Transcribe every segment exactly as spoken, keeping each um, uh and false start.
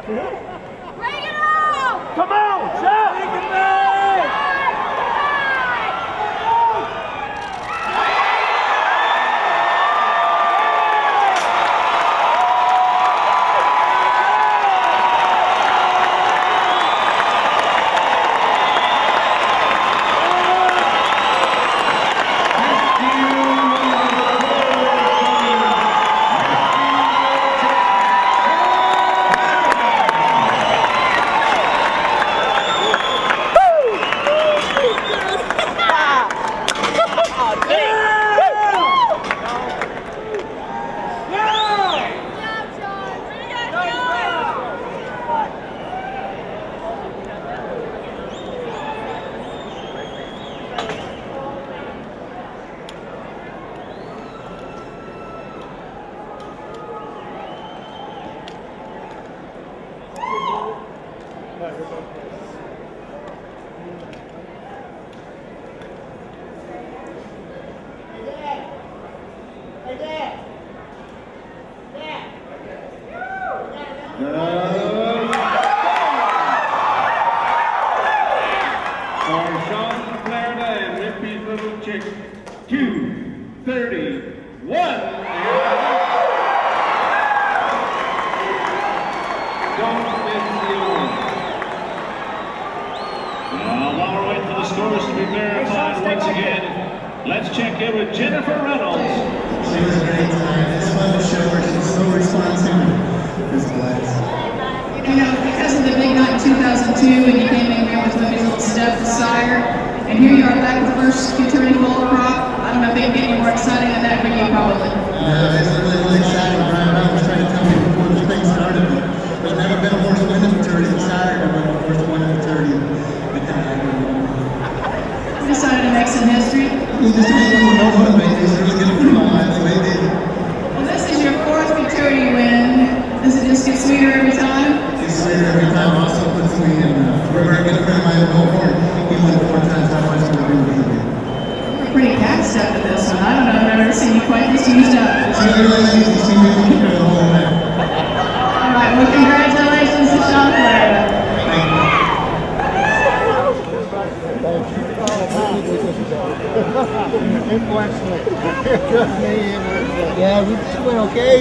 Bring it on! Come on, shout! Take it back! two thirty-one. Don't miss the award. Well, while we're waiting for the scores to be verified once again, let's check in with Jennifer Reynolds. She was a great time. This was a show where she's so responsive. This class. You know, because of the big night in two thousand two, and you came in here with Libby's little step to Sire, and here you are back with the first futurity full crop. I don't know if they can get any more exciting than that for you, probably. Yeah, it's really, really exciting. Brian Brown was trying to tell me before the thing started, but there's never been a horse win in futurity in Sire, and a horse win in futurity. We decided to make some history. We just didn't know what it made. It's really good for my life, the way they did. Well, this is your fourth futurity win. Does it just get sweeter every time? It's sweeter every time. Also puts me in. Uh, we're very good friend of mine, Bill Ford. He won four times. How much do we do with him? We're pretty gassed up at this one. I don't know. I've never seen you quite this used up. It's really, really easy to see me keep it the whole way. All right. Well, congratulations to Sean Florida. Thank you. Influentially. Trust me, influentially. Yeah, we went okay.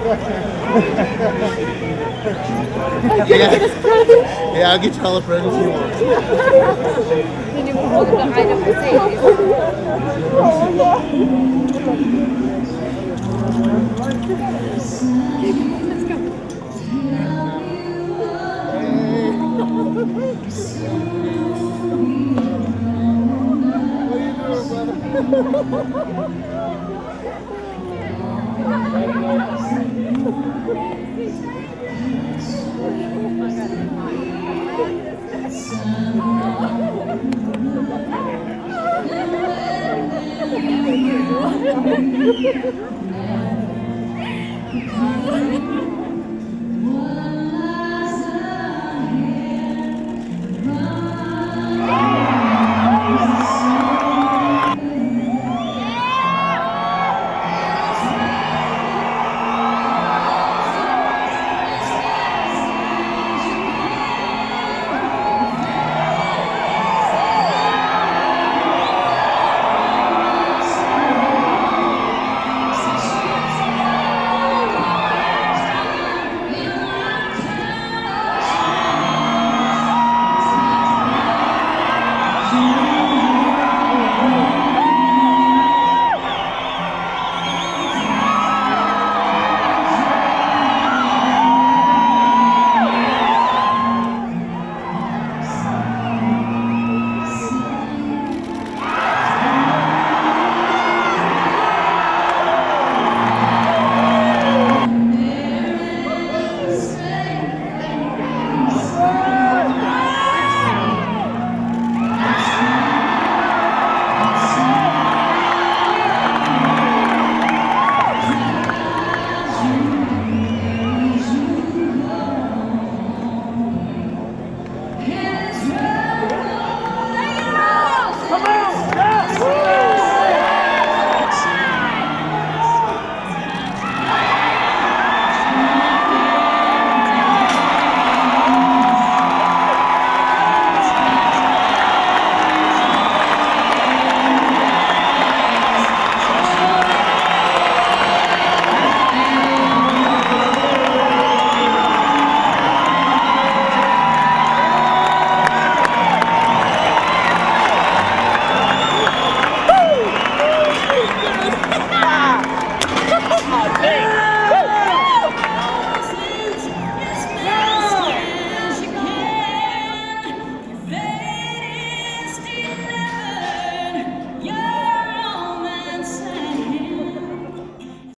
yeah. yeah, I'll get you all the presents you want. Did you hold the item for safety? Let's go. Thank you.